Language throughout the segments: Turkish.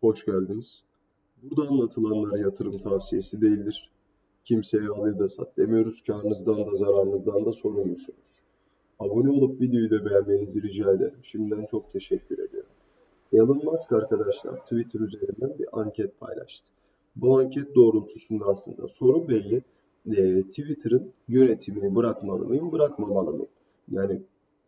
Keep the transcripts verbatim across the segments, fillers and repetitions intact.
hoş geldiniz. Burada anlatılanlar yatırım tavsiyesi değildir. Kimseye al ya da sat demiyoruz. Kârınızdan da zararınızdan da sorumlusunuz. Abone olup videoyu da beğenmenizi rica ederim. Şimdiden çok teşekkür ediyorum. Elon Musk arkadaşlar Twitter üzerinden bir anket paylaştı. Bu anket doğrultusunda aslında soru belli. E, Twitter'ın yönetimini bırakmalı mıyım, bırakmamalı mıyım? Yani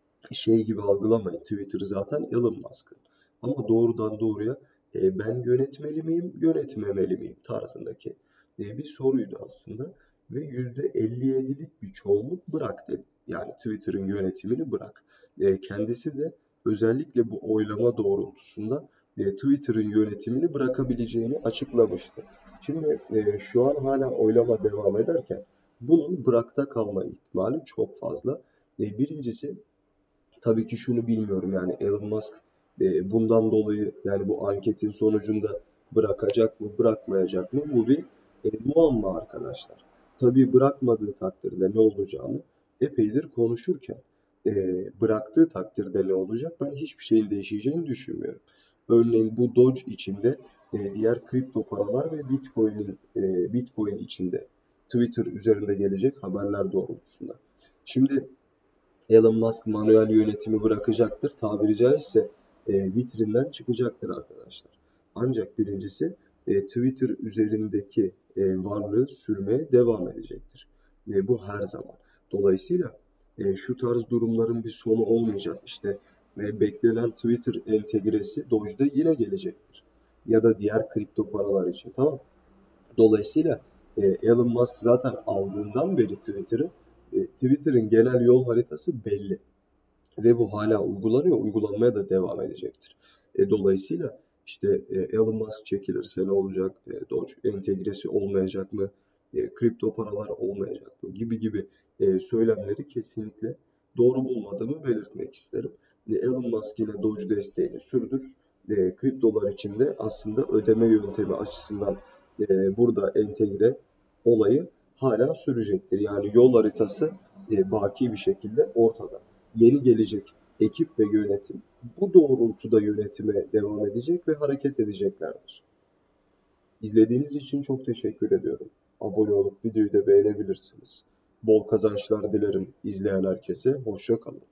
şey gibi algılamayın. Twitter zaten Elon Musk'ın. Ama doğrudan doğruya e, ben yönetmeli miyim, yönetmemeli miyim tarzındaki e, bir soruydu aslında. Ve yüzde elli yedilik bir çoğunluk bırak dedi. Yani Twitter'ın yönetimini bırak. E, kendisi de özellikle bu oylama doğrultusunda e, Twitter'ın yönetimini bırakabileceğini açıklamıştı. Şimdi e, şu an hala oylama devam ederken bunun bırakta kalma ihtimali çok fazla. E, birincisi tabii ki şunu bilmiyorum yani Elon Musk e, bundan dolayı yani bu anketin sonucunda bırakacak mı bırakmayacak mı bu bir e, muamma arkadaşlar. Tabii bırakmadığı takdirde ne olacağını epeydir konuşurken e, bıraktığı takdirde ne olacak ben hiçbir şeyin değişeceğini düşünmüyorum. Örneğin bu Doge içinde e, diğer kripto paralar ve Bitcoin'in e, Bitcoin içinde Twitter üzerinde gelecek haberler doğrultusunda. Şimdi Elon Musk manuel yönetimi bırakacaktır. Tabiri caizse e, vitrinden çıkacaktır arkadaşlar. Ancak birincisi e, Twitter üzerindeki e, varlığı sürmeye devam edecektir. E, bu her zaman. Dolayısıyla e, şu tarz durumların bir sonu olmayacak. İşte e, beklenen Twitter entegresi Doge'da yine gelecektir. Ya da diğer kripto paralar için, tamam. Dolayısıyla e, Elon Musk zaten aldığından beri Twitter'ı e, Twitter'ın genel yol haritası belli ve bu hala uygulanıyor, uygulanmaya da devam edecektir. E, dolayısıyla işte e, Elon Musk çekilirse ne olacak, e, Doge entegresi olmayacak mı, e, kripto paralar olmayacak mı gibi gibi e, söylemleri kesinlikle doğru bulmadığımı belirtmek isterim. E, Elon Musk yine Doge desteğini sürdür. E, kriptolar için de aslında ödeme yöntemi açısından e, burada entegre olayı hala sürecektir. Yani yol haritası e, baki bir şekilde ortada. Yeni gelecek ekip ve yönetim bu doğrultuda yönetime devam edecek ve hareket edeceklerdir. İzlediğiniz için çok teşekkür ediyorum. Abone olup videoyu da beğenebilirsiniz. Bol kazançlar dilerim izleyen herkese. Hoşça kalın.